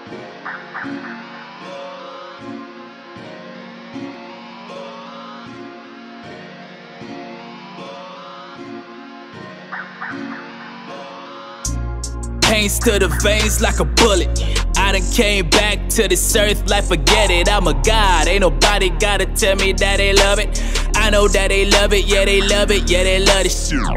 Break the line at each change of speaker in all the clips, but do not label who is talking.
Pains to the veins like a bullet. I done came back to this earth like forget it. I'm a god, ain't nobody gotta tell me that they love it. I know that they love it, yeah they love it, yeah they love this shit.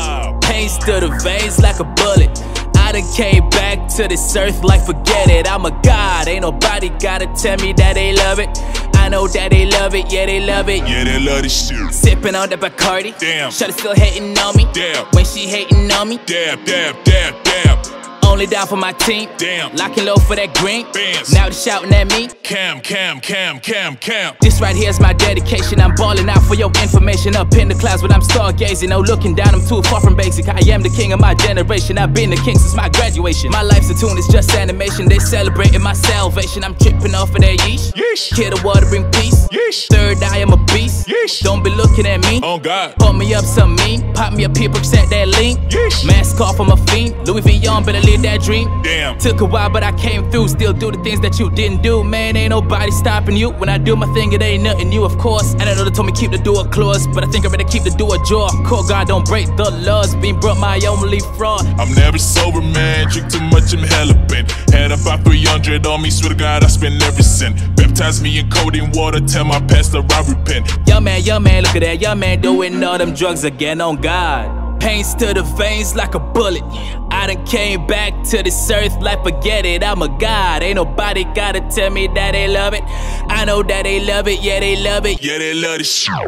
Pains to the veins like a bullet. I done came back to this earth like forget it. I'm a god, ain't nobody gotta tell me that they love it. I know that they love it, yeah they love it,
yeah they love this shit.
Sippin' on that Bacardi,
damn.
Shawdy still hating on me,
damn.
When she hating on me,
damn, damn, damn, damn.
Only down for my team,
damn.
Locking low for that green,
bandz.
Now they shouting at me,
Cam, Cam, Cam, Cam, Cam.
This right here's my dedication. I'm balling out for your information. Up in the clouds but I'm stargazing. No looking down, I'm too far from basic. I am the king of my generation. I've been the king since my graduation. My life's a tune, it's just animation. They celebrating my salvation. I'm tripping off of that yeesh.
Yeesh.
Kill the water, bring peace.
Yeesh.
Third eye, I'm a beast.
Yeesh.
Don't be looking at me.
Oh God.
Pump me up some mean. Pop me a pee, percent that lean.
Yeesh.
Mask off, I'm a fiend. Louis V on, better live that dream.
Damn.
Took a while, but I came through. Still do the things that you didn't do. Man, ain't nobody stopping you. When I do my thing, it ain't nothing new, of course. And I know they told me keep the door closed, but I think I better keep the door ajar. Call God, don't break the laws. Being broke, my only fraud.
I'm never sober, man. Drink too much, I'm hella bent. Had about 300 on me, swear to God, I spend every cent. Baptize me in codeine water, tell my pastor I repent.
Young man, look at that. Young man doing all them drugs again, on God. Pains to the veins like a bullet. I done came back to this earth like forget it. I'm a god, ain't nobody gotta tell me that they love it. I know that they love it, yeah they love it,
yeah they love this shit.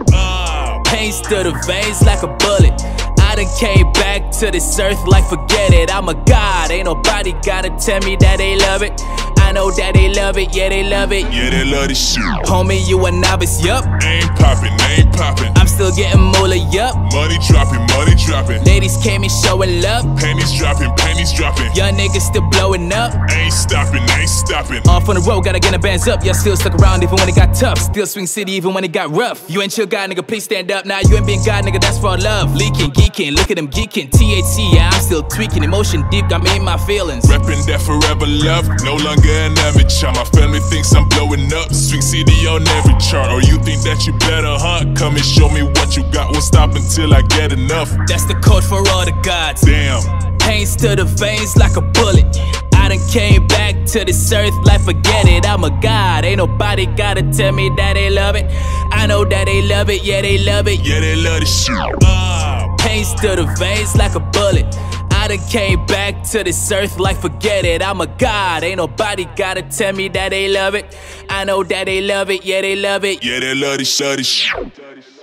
Pains to the veins like a bullet. I done came back to this earth like forget it. I'm a god, ain't nobody gotta tell me that they love it. I know that they love it, yeah they love it,
yeah they love this shit.
Homie, you a novice, yup.
Ain't poppin', ain't poppin'.
I'm still getting moolah, yup.
Money dropping, money dropping.
Ladies came in showing love.
Pennies dropping, pennies dropping.
Young niggas still blowing up.
Ain't stopping, ain't stopping.
Off on the road, gotta get the bands up. Yeah, still stuck around even when it got tough. Still swing city even when it got rough. You ain't chill God, nigga, please stand up. Nah, you ain't being God, nigga, that's for love. Leaking, geeking, look at them geeking. THC, yeah, I'm still tweaking. Emotion deep, got me in my feelings.
Reppin' that forever love, no longer an amateur. My family thinks I'm blowing up. Swing city on every chart. Or you think that you better, huh? Come and show me what you got. Won't stop until I get enough.
That's the code for all the gods.
Damn.
Pains to the veins like a bullet. I done came back to this earth like forget it. I'm a god, ain't nobody gotta tell me that they love it. I know that they love it, yeah they love it,
yeah they love this shit.
Pains to the veins like a bullet. I done came back to this earth like forget it. I'm a god, ain't nobody gotta tell me that they love it. I know that they love it, yeah they love it,
yeah they love this shit.